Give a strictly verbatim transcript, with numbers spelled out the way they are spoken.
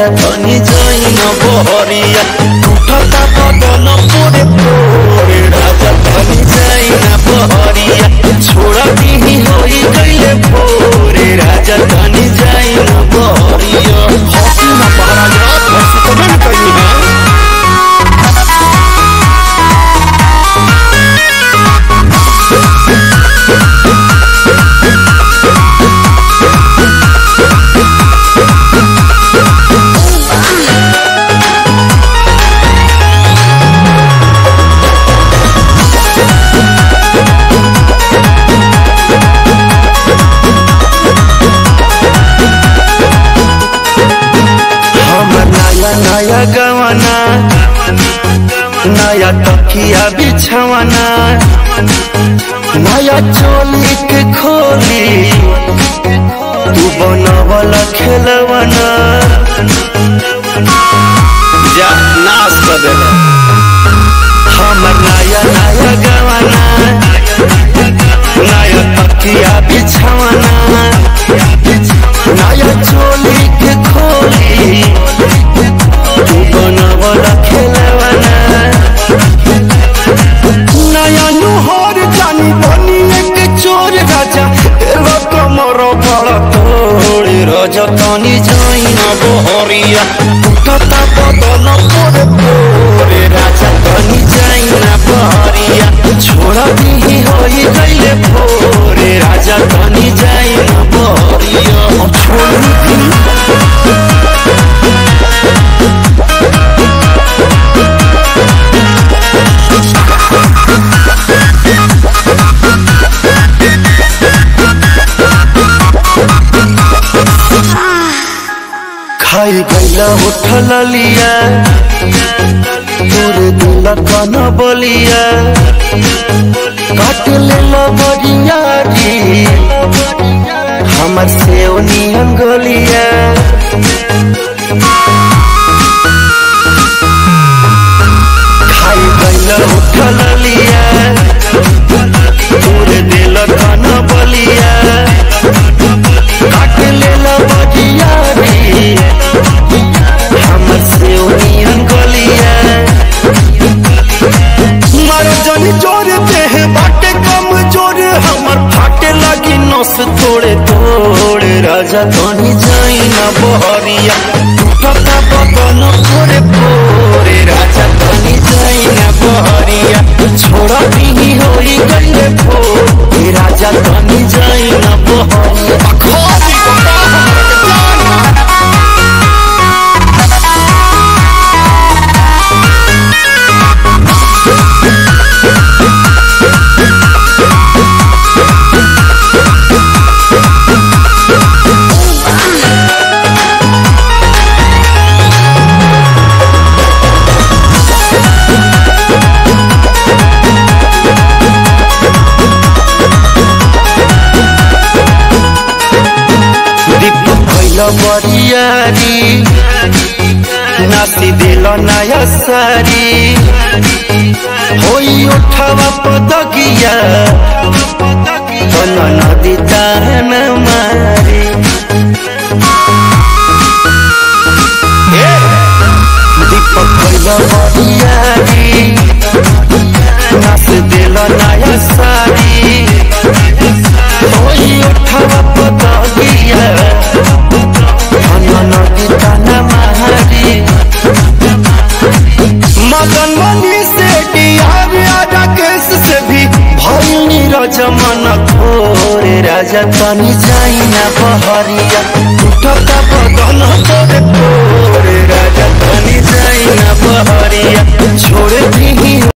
राजा तनी जाई न बहरिया उठता बदन पोरे पोरे राजा तनी जाई न बहरिया छोड़ा दी होई गइले पोरे राजा तनी जाई न बहरिया हसी न महाराज हसी तो मैं कही ना नया गवाना नया तकिया बिछवाना नया चोली के खोली तू बनावला खेलवाना जा नाश कर देला हमर नया नया गवाना नया तकिया बिछवाना नया चोली के खोली तू बनावला खेलवाना नया नुहर जानी बनी एक चोर राजा एलो कमर बड़ा तोड़े राजा तनी जाई न बहरिया उठता बदन पोरे पोरे राजा तनी जाई न बहरिया छोड़ा दी होई गइले पोरे राजा तनी जाई न बहरिया छोड़ खाई गैला उठल लिया तोरे दिल कन बलिया काट ले बरिया री हमर से नियन गलिया खाई गैला उठल लिया तोरे दिल कन बलिया काट ले बरिया री हमर से नियन गलिया मारे जनी जोर देह बाटे कम जोर हमर फाटे लगी नस तोड़े तोड़े राजा तनी जाई न बहरिया उठता बदन पोरे पोरे राजा तनी जाई न बहरिया छोड़ा दी होई गइले पोरे राजा तनी जाई न बहरिया खोदी बरियारी नासी दिल नया सारी होई उठावा पदगिया बना नदी तान मारी दीपक बरियारी नासी दिल नया सारी होई उठावा पदगिया मदन मनी से राकेश से भी भइनी रजमन खोरे राजा तनी जाई न बहरिया उठता बदन पोरे पोरे राजा तनी जाई न बहरिया छोड़ दी